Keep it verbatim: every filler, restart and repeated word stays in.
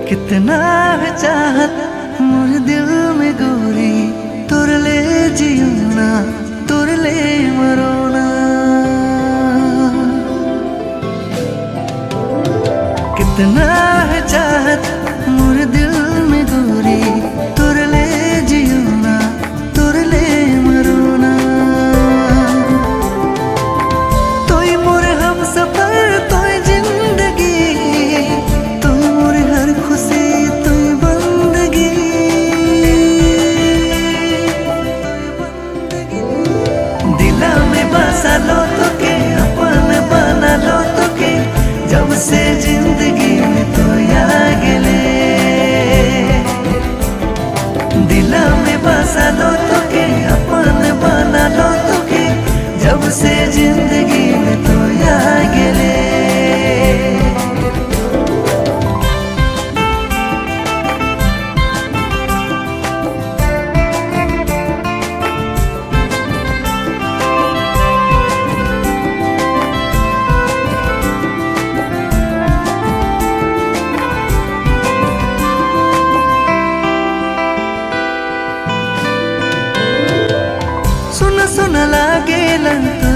कितना है चाहत मोर दिल में गोरी, तुर ले जियोना तुर ले मरोना। कितना है चाहत मोर दिल में गोरी, तुर ले जियोना तुर ले मरोना। तोय मोर हम सफर तोय जिंदगी, तोय मोर हर खुशी तोय बंदगी। दिला में बसा लो तो के अपन बना लो तो के, जब से जिंदगी में तो आ गेले। दिला में बसा लो तो के अपन बना लो तो के, जब से जिंदगी में तो आ गेले। सुन सुन लागे लन